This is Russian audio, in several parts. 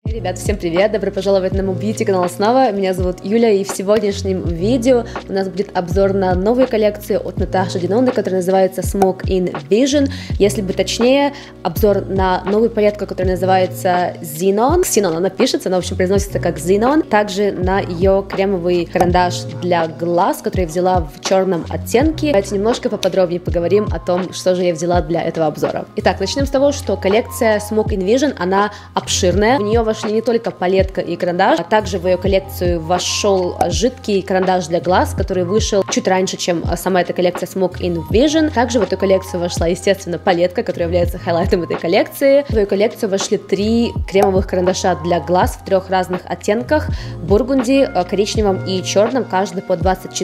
Ребята, всем привет! Добро пожаловать на мой бьюти-канал снова. Меня зовут Юля, и в сегодняшнем видео у нас будет обзор на новую коллекцию от Наташи Деноны, которая называется Smoke in Vision. Если бы точнее, обзор на новую палетку, которая называется Xenon. Xenon она пишется, но в общем произносится как Xenon. Также на ее кремовый карандаш для глаз, который я взяла в черном оттенке. Давайте немножко поподробнее поговорим о том, что же я взяла для этого обзора. Итак, начнем с того, что коллекция Smoke in Vision, она обширная. В нее вошли не только палетка и карандаш, а также в ее коллекцию вошел жидкий карандаш для глаз, который вышел чуть раньше, чем сама эта коллекция Smoke in Vision. Также в эту коллекцию вошла, естественно, палетка, которая является хайлайтом этой коллекции. В ее коллекцию вошли 3 кремовых карандаша для глаз в 3 разных оттенках: бургунди, коричневом и черном, каждый по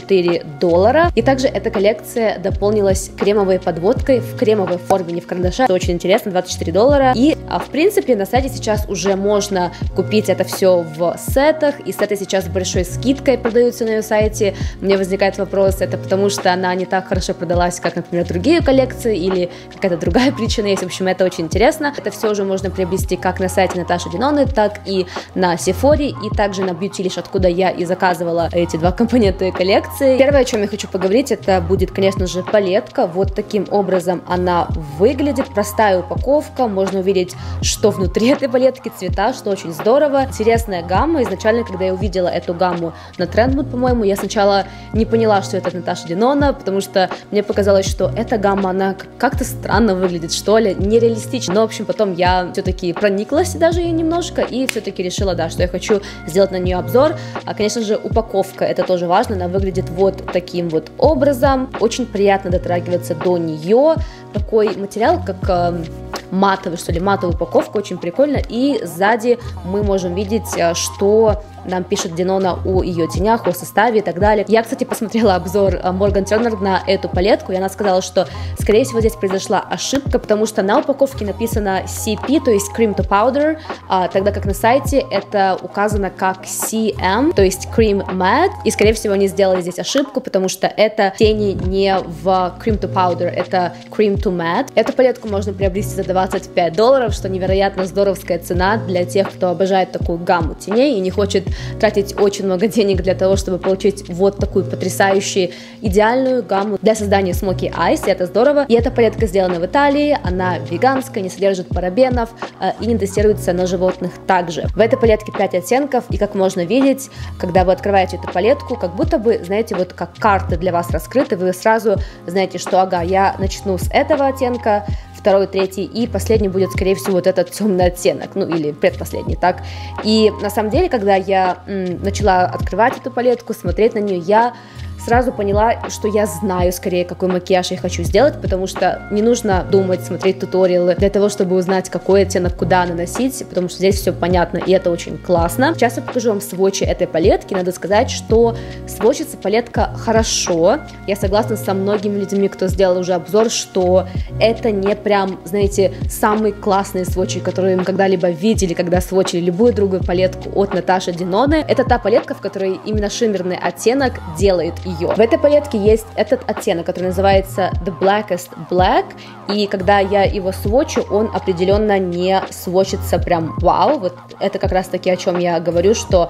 $24. И также эта коллекция дополнилась кремовой подводкой в кремовой форме, не в карандаше. Это очень интересно, $24. И, в принципе, на сайте сейчас уже можно купить это все в сетах, и сеты сейчас с большой скидкой продаются на ее сайте. У меня возникает вопрос, это потому что она не так хорошо продалась, как, например, другие коллекции, или какая-то другая причина есть. В общем, это очень интересно. Это все уже можно приобрести как на сайте Наташи Деноны, так и на Sephora, и также на Beautylish, откуда я и заказывала эти 2 компонента коллекции. Первое, о чем я хочу поговорить, это будет, конечно же, палетка. Вот таким образом она выглядит. Простая упаковка, можно увидеть, что внутри этой палетки, цвета, что очень здорово. Интересная гамма. Изначально, когда я увидела эту гамму на Trendmood, по-моему, я сначала не поняла, что это Наташа Денона, потому что мне показалось, что эта гамма, она как-то странно выглядит, что ли, нереалистично. Но, в общем, потом я все-таки прониклась даже ей немножко и все-таки решила, да, что я хочу сделать на нее обзор. А, конечно же, упаковка, это тоже важно. Она выглядит вот таким вот образом. Очень приятно дотрагиваться до нее. Такой материал, как матовый, что ли, матовая упаковка, очень прикольно. И сзади мы можем видеть, что нам пишет Денона о ее тенях, о составе и так далее. Я, кстати, посмотрела обзор Морган Тернер на эту палетку, и она сказала, что, скорее всего, здесь произошла ошибка, потому что на упаковке написано CP, то есть Cream to Powder, тогда как на сайте это указано как CM, то есть Cream Matte, и, скорее всего, они сделали здесь ошибку, потому что это тени не в Cream to Powder, это Cream to Matte. Эту палетку можно приобрести за $25, что невероятно здоровская цена для тех, кто обожает такую гамму теней и не хочет тратить очень много денег для того, чтобы получить вот такую потрясающую, идеальную гамму для создания Smoky Eyes, и это здорово. И эта палетка сделана в Италии, она веганская, не содержит парабенов и не тестируется на животных также. В этой палетке 5 оттенков, и как можно видеть, когда вы открываете эту палетку, как будто бы, знаете, вот как карты для вас раскрыты, вы сразу знаете, что, ага, я начну с этого оттенка, второй, третий, и последний будет, скорее всего, вот этот темный оттенок, ну или предпоследний, так. И на самом деле, когда я начала открывать эту палетку, смотреть на нее, я сразу поняла, что я знаю скорее, какой макияж я хочу сделать, потому что не нужно думать, смотреть туториалы для того, чтобы узнать, какой оттенок куда наносить, потому что здесь все понятно, и это очень классно. Сейчас я покажу вам сводчи этой палетки. Надо сказать, что сводчится палетка хорошо. Я согласна со многими людьми, кто сделал уже обзор, что это не прям, знаете, самый классный сводчи, который мы когда-либо видели, когда сводчили любую другую палетку от Наташи Деноны. Это та палетка, в которой именно шиммерный оттенок делает ее. В этой палетке есть этот оттенок, который называется The Blackest Black, и когда я его сводчу, он определенно не сводчится прям вау. Вот это как раз таки, о чем я говорю, что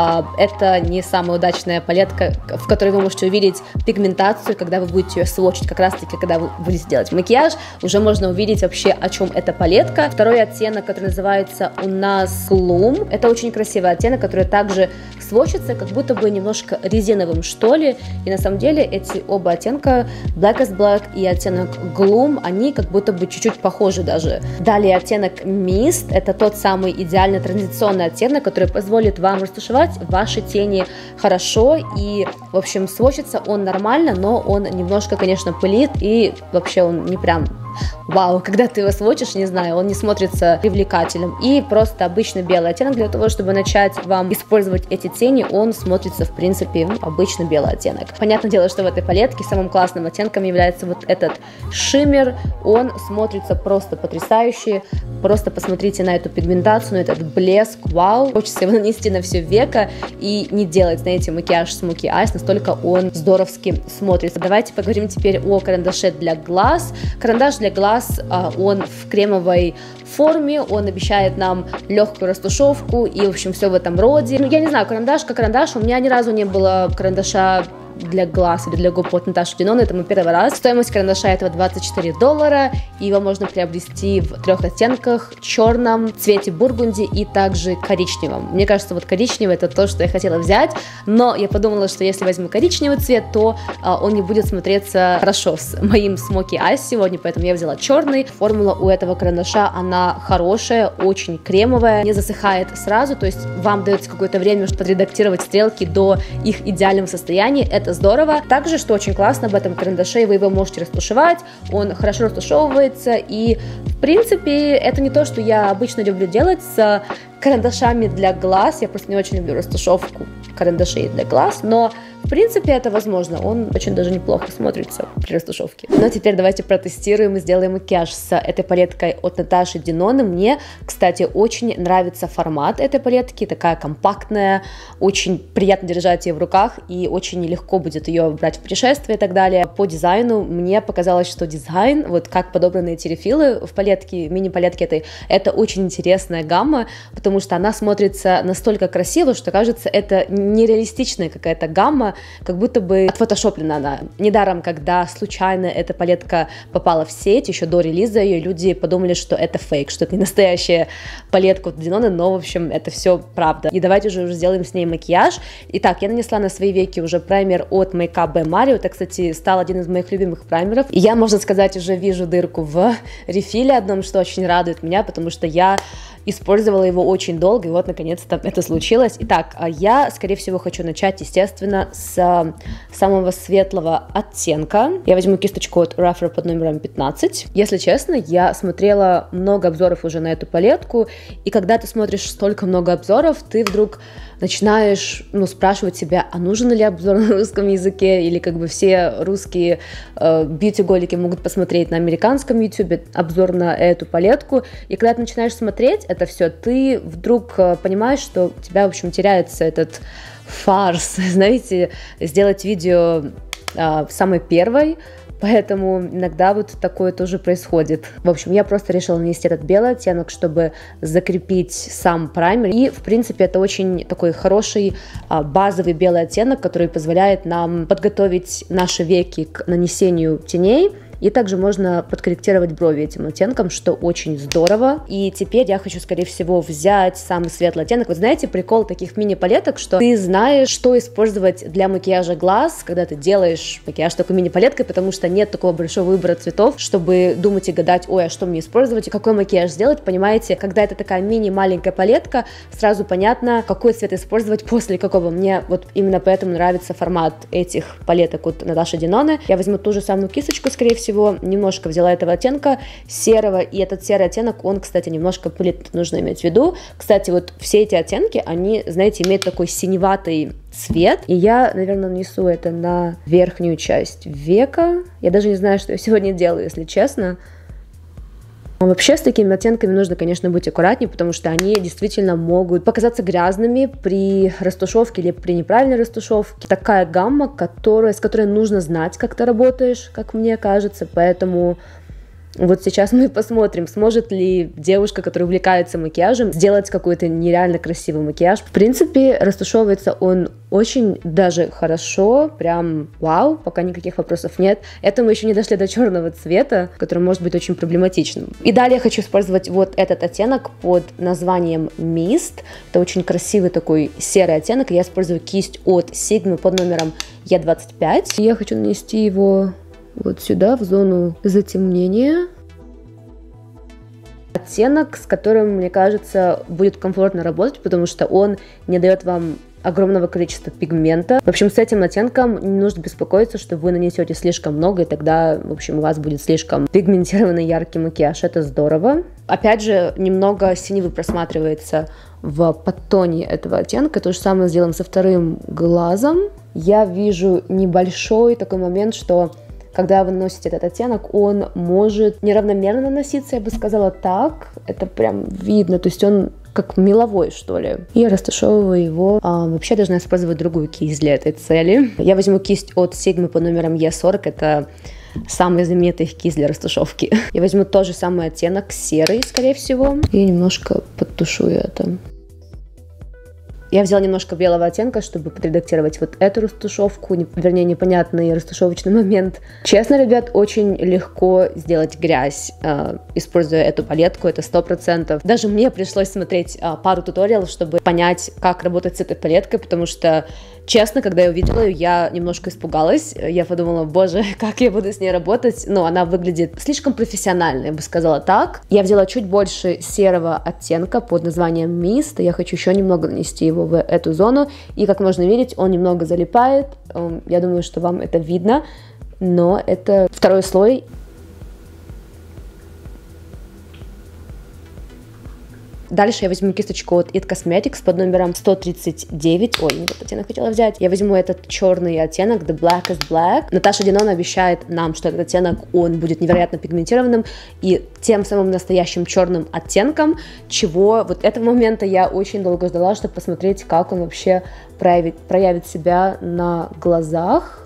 это не самая удачная палетка, в которой вы можете увидеть пигментацию, когда вы будете ее сводчить. Как раз таки, когда вы будете делать макияж, уже можно увидеть вообще, о чем эта палетка. Второй оттенок, который называется у нас Gloom, это очень красивый оттенок, который также сводчится, как будто бы немножко резиновым, что ли. И на самом деле эти оба оттенка, Blackest Black и оттенок Gloom, они как будто бы чуть-чуть похожи даже. Далее оттенок Mist, это тот самый идеально традиционный оттенок, который позволит вам растушевать ваши тени хорошо. И, в общем, сводчится он нормально, но он немножко, конечно, пылит, и вообще он не прям вау, когда ты его сводчишь, не знаю, он не смотрится привлекательным. И просто обычный белый оттенок, для того, чтобы начать вам использовать эти тени, он смотрится, в принципе, обычно белый оттенок. Понятное дело, что в этой палетке самым классным оттенком является вот этот шиммер, он смотрится просто потрясающе. Просто посмотрите на эту пигментацию, на этот блеск, вау. Хочется его нанести на все веко и не делать, знаете, макияж Smoky Eyes, настолько он здоровски смотрится. Давайте поговорим теперь о карандаше для глаз. Карандаш для глаз, он в кремовой форме, он обещает нам легкую растушевку и, в общем, все в этом роде. Ну, я не знаю, карандаш как карандаш, у меня ни разу не было карандаша для глаз или для губ от Наташи Денона, это мой первый раз. Стоимость карандаша этого $24, и его можно приобрести в 3 оттенках: черном, цвете бургунди и также коричневом. Мне кажется, вот коричневый это то, что я хотела взять, но я подумала, что если возьму коричневый цвет, то он не будет смотреться хорошо с моим Smoky Eyes сегодня, поэтому я взяла черный. Формула у этого карандаша, она хорошая, очень кремовая, не засыхает сразу, то есть вам дается какое-то время, чтобы подредактировать стрелки до их идеального состояния. Это здорово. Также, что очень классно об этом карандаше, вы его можете растушевать, он хорошо растушевывается, и в принципе это не то, что я обычно люблю делать с карандашами для глаз, я просто не очень люблю растушевку карандашей для глаз, но в принципе это возможно, он очень даже неплохо смотрится при растушевке. Но теперь давайте протестируем и сделаем макияж с этой палеткой от Наташи Деноны. Мне, кстати, очень нравится формат этой палетки, такая компактная, очень приятно держать ее в руках и очень легко будет ее брать в путешествие и так далее. По дизайну мне показалось, что дизайн, вот как подобраны эти рефилы в палетке, мини-палетке этой, это очень интересная гамма, потому что она смотрится настолько красиво, что кажется, это нереалистичная какая-то гамма, как будто бы отфотошоплена она. Недаром, когда случайно эта палетка попала в сеть, еще до релиза ее, люди подумали, что это фейк, что это не настоящая палетка от Денона, но, в общем, это все правда. И давайте уже сделаем с ней макияж. Итак, я нанесла на свои веки уже праймер от Makeup by Mario. Это, кстати, стал один из моих любимых праймеров. И я, можно сказать, уже вижу дырку в рефиле одном, что очень радует меня, потому что я использовала его очень долго, и вот, наконец-то, это случилось. Итак, я, скорее всего, хочу начать, естественно, с самого светлого оттенка. Я возьму кисточку от Ruffler под номером 15. Если честно, я смотрела много обзоров уже на эту палетку, и когда ты смотришь столько много обзоров, ты вдруг начинаешь, спрашивать себя, а нужен ли обзор на русском языке, или как бы все русские бьюти-голики могут посмотреть на американском YouTube обзор на эту палетку, и когда ты начинаешь смотреть это все, ты вдруг понимаешь, что у тебя, в общем, теряется этот фарс, знаете, сделать видео самой первой, поэтому иногда вот такое тоже происходит. В общем, я просто решила нанести этот белый оттенок, чтобы закрепить сам праймер. И, в принципе, это очень такой хороший базовый белый оттенок, который позволяет нам подготовить наши веки к нанесению теней. И также можно подкорректировать брови этим оттенком, что очень здорово. И теперь я хочу, скорее всего, взять самый светлый оттенок. Вы знаете, прикол таких мини-палеток, что ты знаешь, что использовать для макияжа глаз, когда ты делаешь макияж такой мини-палеткой, потому что нет такого большого выбора цветов, чтобы думать и гадать, ой, а что мне использовать и какой макияж сделать, понимаете? Когда это такая мини-маленькая палетка, сразу понятно, какой цвет использовать после какого. Мне вот именно поэтому нравится формат этих палеток от Наташи Деноны. Я возьму ту же самую кисточку, скорее всего, немножко взяла этого оттенка серого, и этот серый оттенок, он, кстати, немножко пылит, нужно иметь в виду. Кстати, вот все эти оттенки, они, знаете, имеют такой синеватый цвет, и я, наверное, нанесу это на верхнюю часть века. Я даже не знаю, что я сегодня делаю, если честно. Вообще с такими оттенками нужно, конечно, быть аккуратнее, потому что они действительно могут показаться грязными при растушевке или при неправильной растушевке. Такая гамма, с которой нужно знать, как ты работаешь, как мне кажется, поэтому вот сейчас мы посмотрим, сможет ли девушка, которая увлекается макияжем, сделать какой-то нереально красивый макияж. В принципе, растушевывается он очень даже хорошо, прям вау, пока никаких вопросов нет. Это мы еще не дошли до черного цвета, который может быть очень проблематичным. И далее я хочу использовать вот этот оттенок под названием Mist. Это очень красивый такой серый оттенок, и я использую кисть от Sigma под номером E25. И я хочу нанести его вот сюда, в зону затемнения. Оттенок, с которым, мне кажется, будет комфортно работать, потому что он не дает вам огромного количества пигмента. В общем, с этим оттенком не нужно беспокоиться, что вы нанесете слишком много, и тогда, в общем, у вас будет слишком пигментированный яркий макияж. Это здорово. Опять же, немного синевы просматривается в подтоне этого оттенка. То же самое сделаем со вторым глазом. Я вижу небольшой такой момент, что когда вы наносите этот оттенок, он может неравномерно наноситься, я бы сказала так. Это прям видно, то есть он как меловой, что ли. И я растушевываю его. Вообще должна использовать другую кисть для этой цели. Я возьму кисть от Sigma по номерам E40. Это самый знаменитый кисть для растушевки. Я возьму тот же самый оттенок серый, скорее всего, и немножко подтушую это. Я взяла немножко белого оттенка, чтобы подредактировать вот эту растушевку, вернее, непонятный растушевочный момент. Честно, ребят, очень легко сделать грязь, используя эту палетку, это 100%. Даже мне пришлось смотреть пару туториалов, чтобы понять, как работать с этой палеткой, потому что, честно, когда я увидела ее, я немножко испугалась. Я подумала, боже, как я буду с ней работать? Но она выглядит слишком профессионально, я бы сказала так. Я взяла чуть больше серого оттенка под названием Mist. Я хочу еще немного нанести его в эту зону. И, как можно видеть, он немного залипает. Я думаю, что вам это видно. Но это второй слой. Дальше я возьму кисточку от It Cosmetics под номером 139. Ой, не этот оттенок хотела взять. Я возьму этот черный оттенок, The Blackest Black. Наташа Динон обещает нам, что этот оттенок, он будет невероятно пигментированным и тем самым настоящим черным оттенком, чего вот этого момента я очень долго ждала, чтобы посмотреть, как он вообще проявит себя на глазах.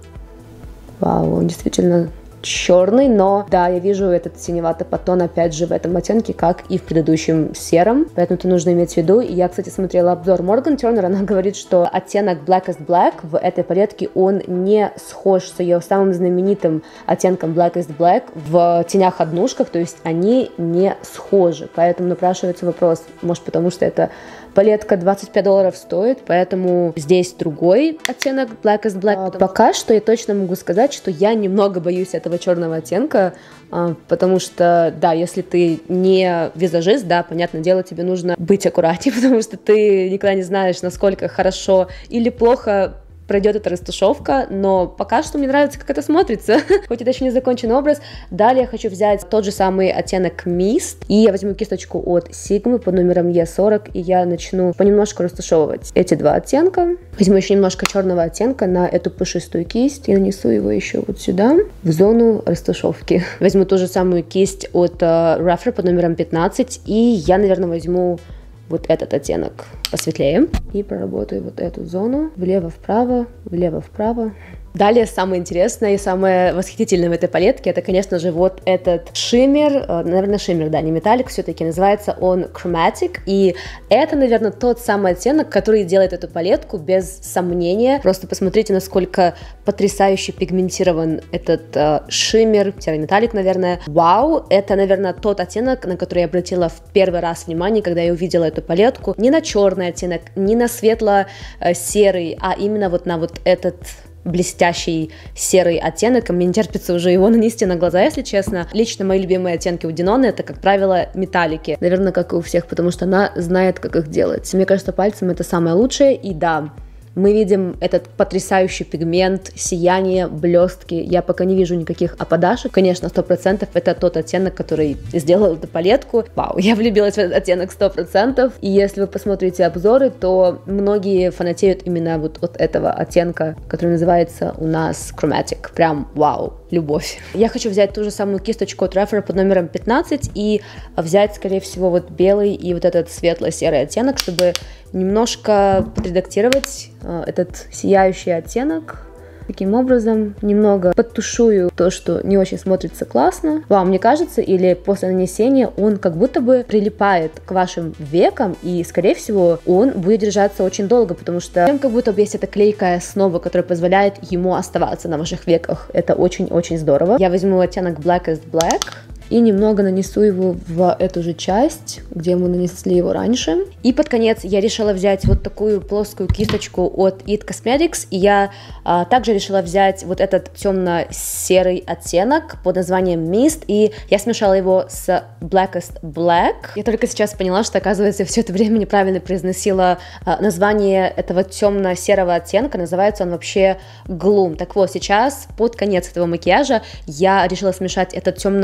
Вау, он действительно черный, но да, я вижу этот синеватый подтон опять же в этом оттенке, как и в предыдущем сером, поэтому это нужно иметь в виду. И я, кстати, смотрела обзор Morgan Turner, она говорит, что оттенок Blackest Black в этой палетке, он не схож с ее самым знаменитым оттенком Blackest Black в тенях-однушках, то есть они не схожи, поэтому напрашивается вопрос, может потому что это палетка $25 стоит, поэтому здесь другой оттенок Blackest Black. Пока что я точно могу сказать, что я немного боюсь этого черного оттенка, потому что, да, если ты не визажист, да, понятное дело, тебе нужно быть аккуратнее, потому что ты никогда не знаешь, насколько хорошо или плохо пройдет эта растушевка, но пока что мне нравится, как это смотрится, хоть это еще не законченный образ. Далее я хочу взять тот же самый оттенок Mist, и я возьму кисточку от Sigma под номером E40, и я начну понемножку растушевывать эти два оттенка. Возьму еще немножко черного оттенка на эту пушистую кисть и нанесу его еще вот сюда, в зону растушевки. Возьму ту же самую кисть от Ruffler под номером 15, и я, наверное, возьму вот этот оттенок посветлее и проработаю вот эту зону влево-вправо, влево-вправо. Далее самое интересное и самое восхитительное в этой палетке, это, конечно же, вот этот шиммер, наверное, шиммер, да, не металлик, все-таки называется он Chromatic, и это, наверное, тот самый оттенок, который делает эту палетку без сомнения. Просто посмотрите, насколько потрясающе пигментирован этот шиммер-металлик, наверное. Вау, это, наверное, тот оттенок, на который я обратила в первый раз внимание, когда я увидела эту палетку. Не на черный оттенок, не на светло-серый, а именно вот на вот этот блестящий серый оттенок, и мне не терпится уже его нанести на глаза, если честно. Лично мои любимые оттенки у Динона это, как правило, металлики. Наверное, как и у всех, потому что она знает, как их делать. Мне кажется, пальцем это самое лучшее, и да, мы видим этот потрясающий пигмент, сияние, блестки. Я пока не вижу никаких опадашек. Конечно, 100% это тот оттенок, который сделал эту палетку. Вау, я влюбилась в этот оттенок 100%. И если вы посмотрите обзоры, то многие фанатеют именно вот от этого оттенка, который называется у нас Chromatic. Прям вау, любовь. Я хочу взять ту же самую кисточку от Ruffler под номером 15 и взять, скорее всего, вот белый и вот этот светло-серый оттенок, чтобы немножко подредактировать этот сияющий оттенок. Таким образом, немного подтушую то, что не очень смотрится классно. Вам не кажется, или после нанесения он как будто бы прилипает к вашим векам, и, скорее всего, он будет держаться очень долго, потому что как будто бы есть эта клейкая основа, которая позволяет ему оставаться на ваших веках. Это очень-очень здорово. Я возьму оттенок Blackest Black и немного нанесу его в эту же часть, где мы нанесли его раньше. И под конец я решила взять вот такую плоскую кисточку от It Cosmetics, и я также решила взять вот этот темно-серый оттенок под названием Mist, и я смешала его с Blackest Black. Я только сейчас поняла, что, оказывается, все это время неправильно произносила название этого темно-серого оттенка, называется он вообще Gloom. Так вот, сейчас, под конец этого макияжа, я решила смешать этот темно-серый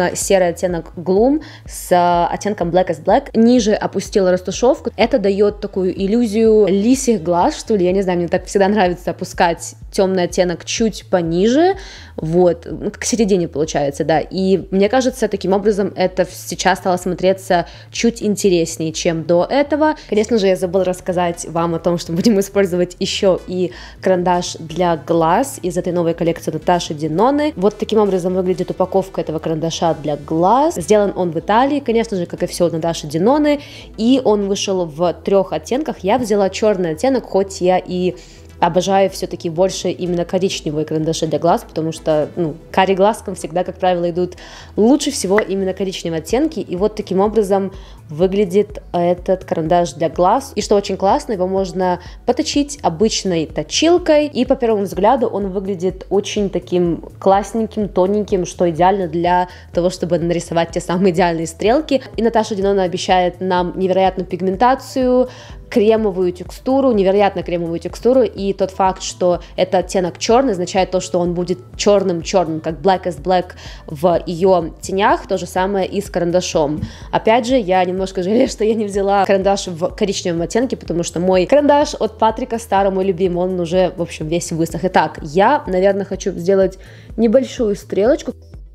оттенок Gloom с оттенком Black as Black. Ниже опустила растушевку. Это дает такую иллюзию лисьих глаз, что ли, я не знаю, мне так всегда нравится опускать темный оттенок чуть пониже, вот, к середине получается, да, и мне кажется, таким образом это сейчас стало смотреться чуть интереснее, чем до этого. Конечно же, я забыла рассказать вам о том, что будем использовать еще и карандаш для глаз из этой новой коллекции Наташи Деноны. Вот таким образом выглядит упаковка этого карандаша для глаз. Сделан он в Италии, конечно же, как и все у Наташи Деноны, и он вышел в 3 оттенках. Я взяла черный оттенок, хоть я и обожаю все-таки больше именно коричневые карандаши для глаз, потому что, карий глазкам всегда, как правило, идут лучше всего именно коричневые оттенки, и вот таким образом выглядит этот карандаш для глаз, и что очень классно, его можно поточить обычной точилкой, и по первому взгляду он выглядит очень таким классненьким, тоненьким, что идеально для того, чтобы нарисовать те самые идеальные стрелки, и Наташа Денона обещает нам невероятную пигментацию, кремовую текстуру, невероятно кремовую текстуру, и тот факт, что это оттенок черный, означает то, что он будет черным-черным, как Black as Black в ее тенях, то же самое и с карандашом. Опять же, я немножко жалею, что я не взяла карандаш в коричневом оттенке, потому что мой карандаш от Патрика, старый мой любимый, он уже, в общем, весь высох. Итак, я, наверное, хочу сделать небольшую стрелочку.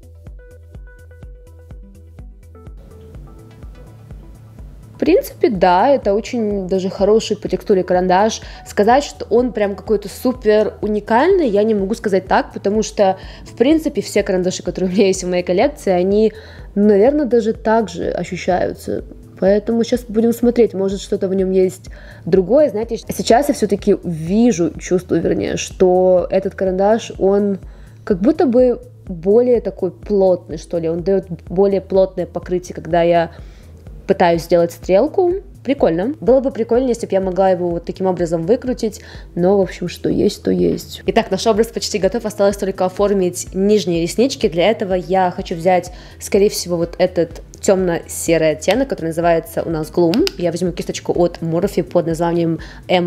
В принципе, да, это очень даже хороший по текстуре карандаш. Сказать, что он прям какой-то супер уникальный, я не могу сказать так, потому что, в принципе, все карандаши, которые у меня есть в моей коллекции, они, наверное, даже так же ощущаются. Поэтому сейчас будем смотреть, может, что-то в нем есть другое. Знаете, сейчас я все-таки чувствую, вернее, что этот карандаш, он как будто бы более такой плотный, что ли. Он дает более плотное покрытие, когда я пытаюсь сделать стрелку. Прикольно. Было бы прикольно, если бы я могла его вот таким образом выкрутить, но, в общем, что есть, то есть. Итак, наш образ почти готов, осталось только оформить нижние реснички. Для этого я хочу взять, скорее всего, вот этот темно-серый оттенок, который называется у нас Gloom. Я возьму кисточку от Morphe под названием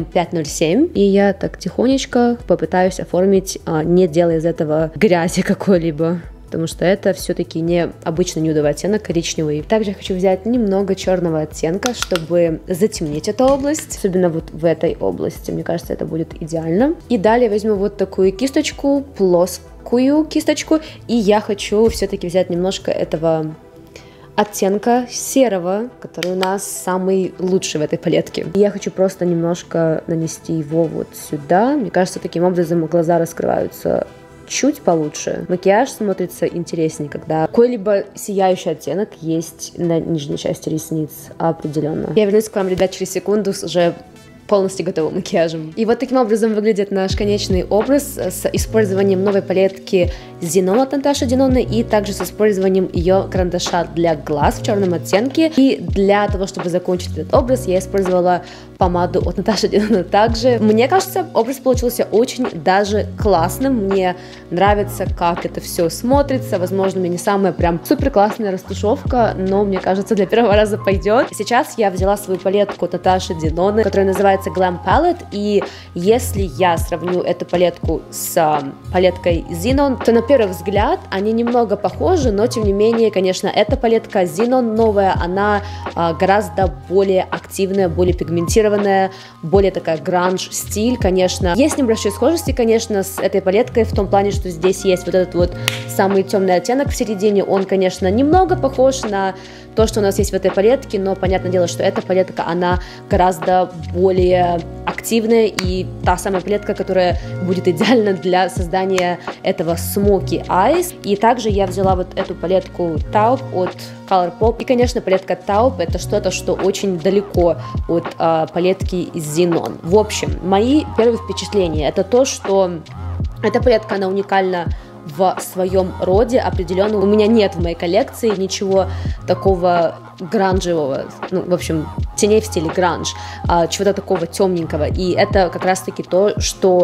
M507, и я так тихонечко попытаюсь оформить, не делая из этого грязи какой-либо, потому что это все-таки не обычный нюдовый оттенок, коричневый. Также я хочу взять немного черного оттенка, чтобы затемнить эту область, особенно вот в этой области. Мне кажется, это будет идеально. И далее возьму вот такую кисточку, плоскую кисточку, и я хочу все-таки взять немножко этого оттенка серого, который у нас самый лучший в этой палетке. И я хочу просто немножко нанести его вот сюда. Мне кажется, таким образом глаза раскрываются чуть получше. Макияж смотрится интереснее, когда какой-либо сияющий оттенок есть на нижней части ресниц определенно. Я вернусь к вам, ребят, через секунду с уже полностью готовым макияжем. И вот таким образом выглядит наш конечный образ с использованием новой палетки Zenon от Наташи Деноны и также с использованием ее карандаша для глаз в черном оттенке. И для того, чтобы закончить этот образ, я использовала помаду от Наташи Деноны также. Мне кажется, образ получился очень даже классным. Мне нравится, как это все смотрится. Возможно, у меня не самая прям супер классная растушевка, но мне кажется, для первого раза пойдет. Сейчас я взяла свою палетку от Наташи Деноны, которая называется Glam Palette, и если я сравню эту палетку с палеткой Zenon, то на первый взгляд они немного похожи, но тем не менее, конечно, эта палетка Zenon новая, она гораздо более активная, более пигментированная, более такая гранж-стиль, конечно. Есть небольшие схожести, конечно, с этой палеткой в том плане, что здесь есть вот этот вот самый темный оттенок в середине, он, конечно, немного похож на то, что у нас есть в этой палетке, но понятное дело, что эта палетка, она гораздо более активная, и та самая палетка, которая будет идеальна для создания этого Smoky Eyes. И также я взяла вот эту палетку Taupe от Colourpop, и, конечно, палетка Taupe это что-то, что очень далеко от палетки из Zenon. В общем, мои первые впечатления, это то, что эта палетка, она уникальна в своем роде определенно. У меня нет в моей коллекции ничего такого гранжевого, ну, в общем, теней в стиле гранж, чего-то такого темненького. И это как раз-таки то, что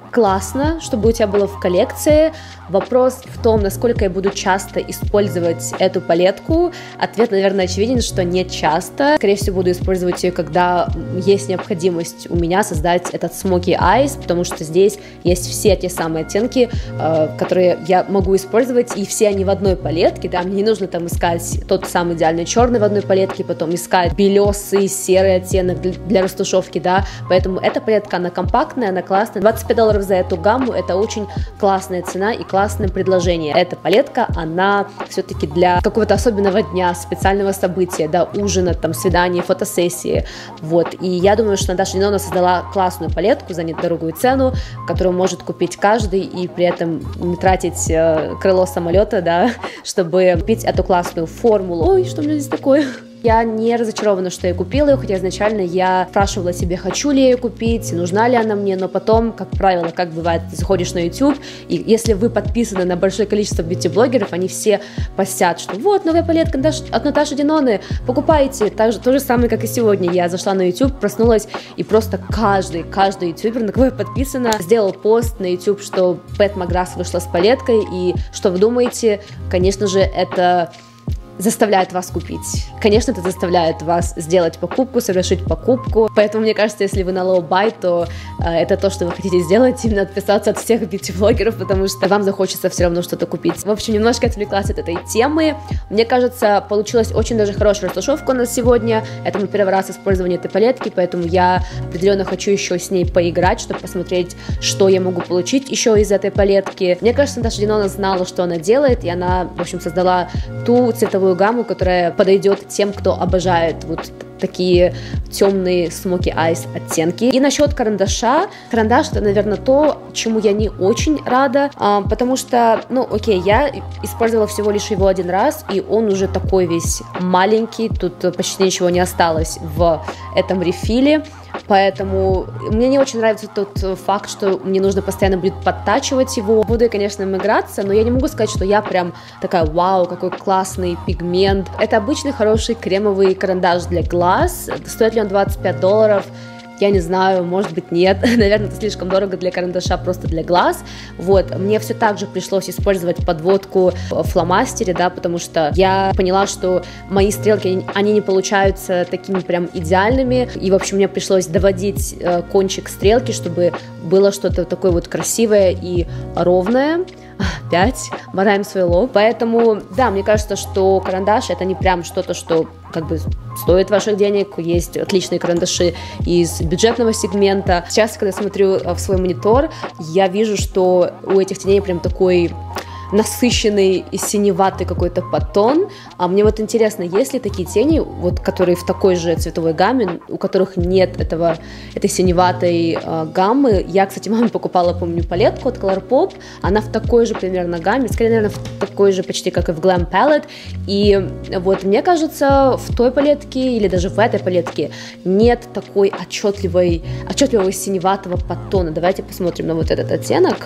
классно, чтобы у тебя было в коллекции. Вопрос в том, насколько я буду часто использовать эту палетку. Ответ, наверное, очевиден, что не часто. Скорее всего, буду использовать ее, когда есть необходимость у меня создать этот Smoky Eyes, потому что здесь есть все те самые оттенки, которые я могу использовать, и все они в одной палетке, да, мне не нужно там искать тот самый идеальный черный в одной палетке, потом искать белесый, серый оттенок для растушевки, да, поэтому эта палетка, она компактная, она классная. $25 за эту гамму, это очень классная цена и классное предложение. Эта палетка, она все-таки для какого-то особенного дня, специального события, да, ужина, там, свидания, фотосессии, вот, и я думаю, что Наташа Динона создала классную палетку за недорогую цену, которую может купить каждый, и при этом не тратить крыло самолета, да, чтобы купить эту классную формулу. Ой, что у меня здесь такое? Я не разочарована, что я купила ее, хотя изначально я спрашивала себе, хочу ли я ее купить, нужна ли она мне, но потом, как правило, как бывает, ты заходишь на YouTube, и если вы подписаны на большое количество бьюти-блогеров, они все постят, что вот, новая палетка от Наташи Диноны, покупайте. То же самое, как и сегодня. Я зашла на YouTube, проснулась, и просто каждый ютубер, на кого я подписана, сделал пост на YouTube, что Pat McGrath вышла с палеткой, и что вы думаете? Конечно же, это заставляет вас купить. Конечно, это заставляет вас сделать покупку, совершить покупку. Поэтому, мне кажется, если вы на low buy, то это то, что вы хотите сделать, именно отписаться от всех бьюти-блогеров, потому что вам захочется все равно что-то купить. В общем, немножко отвлеклась от этой темы. Мне кажется, получилась очень даже хорошая растушевка у нас сегодня. Это мой первый раз использование этой палетки, поэтому я определенно хочу еще с ней поиграть, чтобы посмотреть, что я могу получить еще из этой палетки. Мне кажется, Наташа Динона знала, что она делает, и она, в общем, создала ту цветовую гамму, которая подойдет тем, кто обожает вот такие темные Smoky Eyes оттенки. И насчет карандаша. Карандаш — это, наверное, то, чему я не очень рада, потому что, ну, окей, я использовала всего лишь его один раз, и он уже такой весь маленький, тут почти ничего не осталось в этом рефиле. Поэтому мне не очень нравится тот факт, что мне нужно постоянно будет подтачивать его. Буду я, конечно, им играться, но я не могу сказать, что я прям такая, вау, какой классный пигмент. Это обычный хороший кремовый карандаш для глаз. Стоит ли он $25? Я не знаю, может быть, нет. Наверное, это слишком дорого для карандаша, просто для глаз. Вот, мне все так же пришлось использовать подводку в фломастере, да, потому что я поняла, что мои стрелки, они не получаются такими прям идеальными. И, в общем, мне пришлось доводить кончик стрелки, чтобы было что-то такое вот красивое и ровное. Опять мораем свой лоб. Поэтому, да, мне кажется, что карандаш — это не прям что-то, что как бы стоит ваших денег. Есть отличные карандаши из бюджетного сегмента. Сейчас, когда смотрю в свой монитор, я вижу, что у этих теней прям такой насыщенный и синеватый какой-то подтон. А мне вот интересно, есть ли такие тени, вот, которые в такой же цветовой гамме, у которых нет этой синеватой гаммы. Я, кстати, маме покупала, помню, палетку от Colourpop, она в такой же примерно гамме, скорее, наверное, в такой же почти, как и в Glam Palette. И вот мне кажется, в той палетке или даже в этой палетке нет такой отчетливого синеватого подтона. Давайте посмотрим на вот этот оттенок.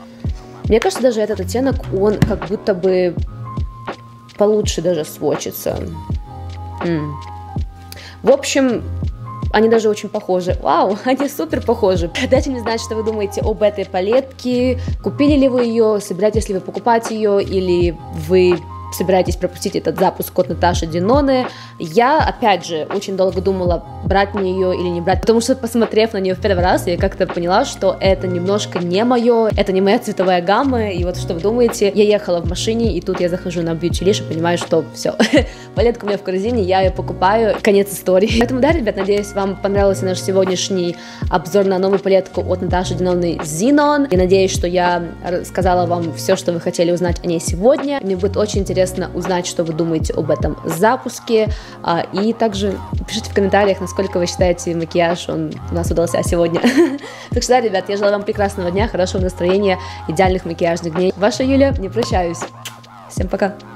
Мне кажется, даже этот оттенок, он как будто бы получше даже сводчится. В общем, они даже очень похожи. Вау, они супер похожи. Дайте мне знать, что вы думаете об этой палетке. Купили ли вы ее, собираетесь ли вы покупать ее, или вы собираетесь пропустить этот запуск от Наташи Диноны. Я, опять же, очень долго думала, брать мне ее или не брать, потому что, посмотрев на нее в первый раз, я как-то поняла, что это немножко не мое, это не моя цветовая гамма, и вот что вы думаете, я ехала в машине, и тут я захожу на Beautylish и понимаю, что все, палетка у меня в корзине, я ее покупаю, конец истории. Поэтому, да, ребят, надеюсь, вам понравился наш сегодняшний обзор на новую палетку от Наташи Диноны Xenon, и надеюсь, что я рассказала вам все, что вы хотели узнать о ней сегодня. Мне будет очень интересно узнать, что вы думаете об этом запуске, и также пишите в комментариях, насколько вы считаете, макияж у нас удался сегодня. Так что, да, ребят, я желаю вам прекрасного дня, хорошего настроения, идеальных макияжных дней. Ваша Юля, не прощаюсь. Всем пока!